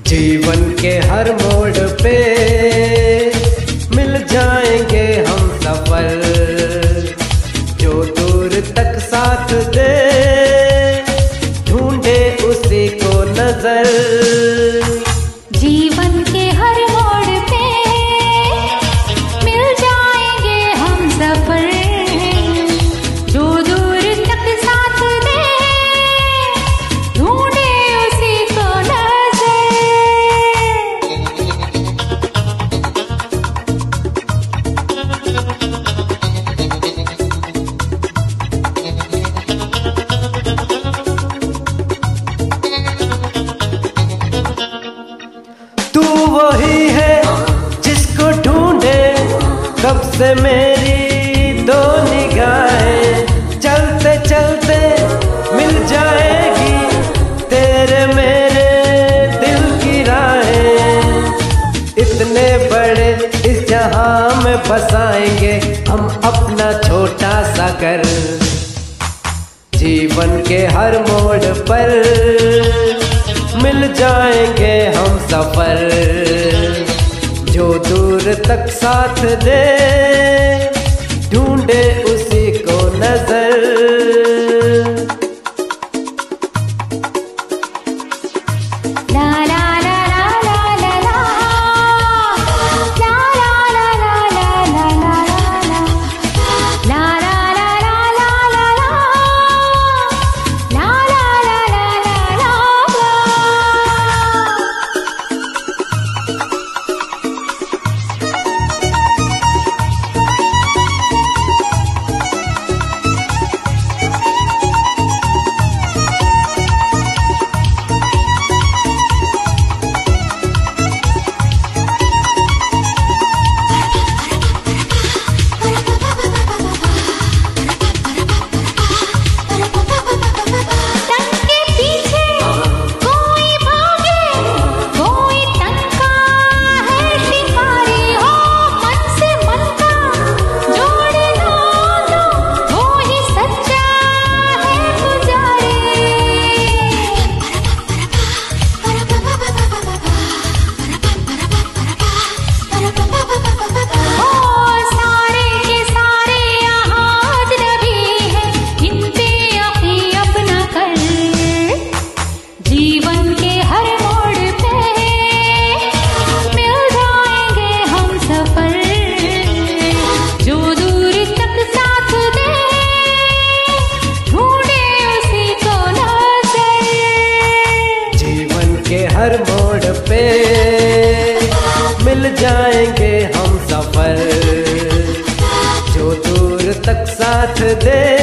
जीवन के हर मोड़ पे मिल जाएंगे हम सफल, जो दूर तक साथ दे ढूंढे उसी को नजर। जीवन के हर मोड़ पे मिल जाएंगे हम सफल, जो दूर तक साथ दे ढूंढे उसी को नजर। तू वही है जिसको ढूंढे कब से मेरी दो निगाहें, चलते चलते मिल जाएगी तेरे मेरे दिल की राहें। इतने बड़े इस जहां में बसाएंगे हम अपना छोटा सा घर। जीवन के हर मोड़ पर मिल जाएंगे हम सफर, जो दूर तक साथ दे ढूंढे उसी को नजर। ला ला ला ला ला ला ला, ला ला ला ला ला ला ला ला, ला ला ला ला ला ला ला, ला ला ला ला ला ला। जीवन के हर मोड़ पे मिल जाएंगे हम सफल, जो दूर तक साथ दे ढूंढे उसी को नजर। जीवन के हर मोड़ पे मिल जाएंगे हम सफर, जो दूर तक साथ दे